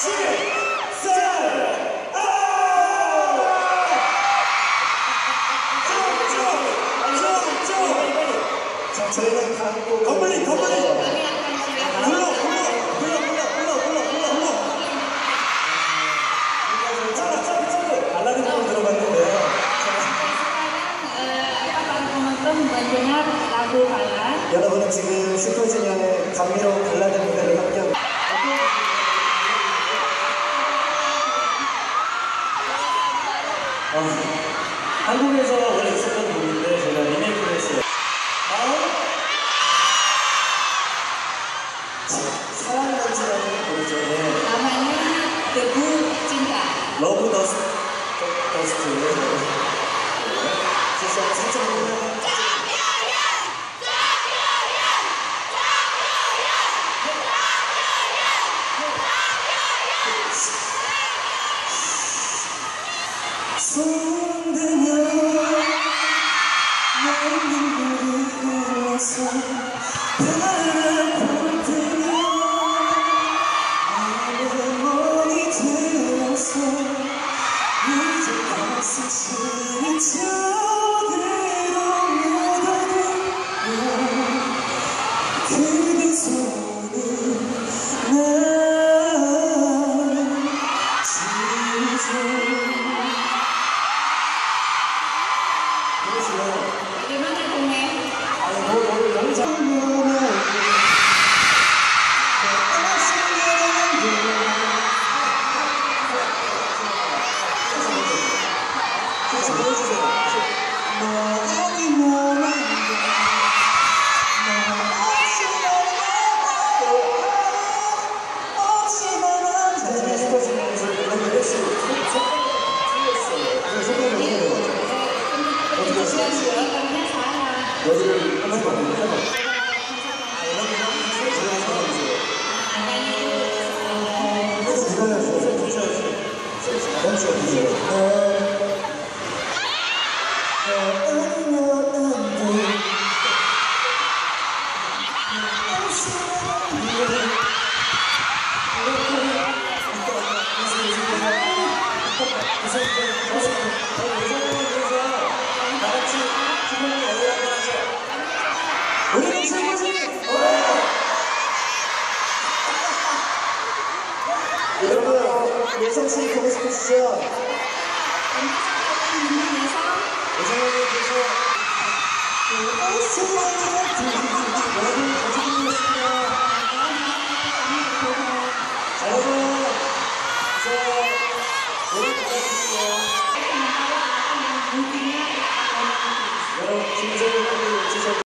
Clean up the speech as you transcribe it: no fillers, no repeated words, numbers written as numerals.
저희는 한국 컴플릿 불러 발라드 곡 들어봤는데요. mendengar lagu balad. 여러분은 지금 슈퍼주니어의 감미로운 발라드 무대를 함께하고 한국에서 원래 있었던 곡인데 제가 리메이크를 했어요. 사랑한지라는 곡이죠. Namanya Debu Cinta. 러브 더스트. 살짝 보면 손대며 나는 눈물을 흘려서 바라볼 때면 나의 머리 들어서 이제 가슴이 저대로 묻어들고 그대 손을 난 지져. Gimana tuh, Nek? 너무 잘 여기를 하나도 안 되고 우리는 최고지! 여러분, 예성씨 보고 싶으시죠? 예성님께서 여러분, 어떻게 보셨습니까?